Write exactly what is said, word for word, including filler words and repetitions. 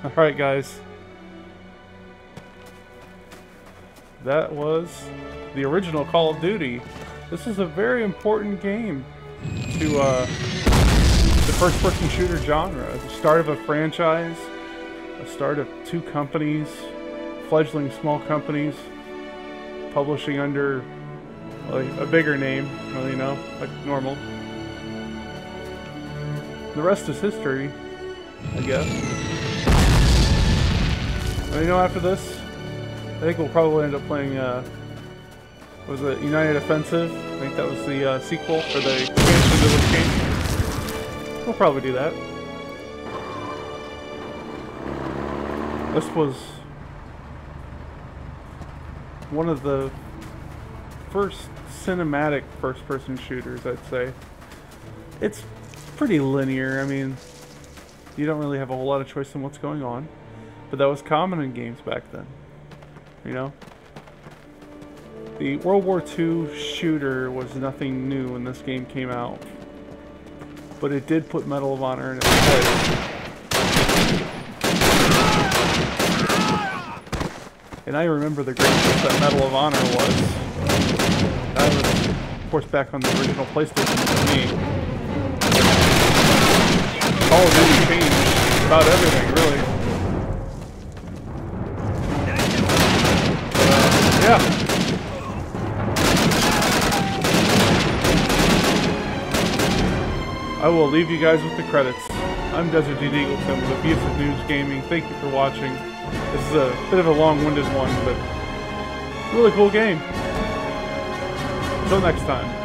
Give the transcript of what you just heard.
Alright guys, that was the original Call of Duty. This is a very important game to uh, the first-person shooter genre. The start of a franchise, a start of two companies, fledgling small companies, publishing under like a bigger name, well, you know, like normal. The rest is history, I guess. And you know, after this, I think we'll probably end up playing, uh, what was it, United Offensive? I think that was the uh, sequel for the expansion to this game. We'll probably do that. This was one of the first cinematic first-person shooters, I'd say. It's pretty linear. I mean, you don't really have a whole lot of choice in what's going on, but that was common in games back then, you know? The World War Two shooter was nothing new when this game came out, but it did put Medal of Honor in its place. And I remember the greatness that Medal of Honor was. That was, of course, back on the original PlayStation for me. Call of Duty changed about everything, really. But, uh, yeah. I will leave you guys with the credits. I'm Desert Dude Eagleton with Abusive News Gaming. Thank you for watching. This is a bit of a long-winded one, but really cool game. Until next time.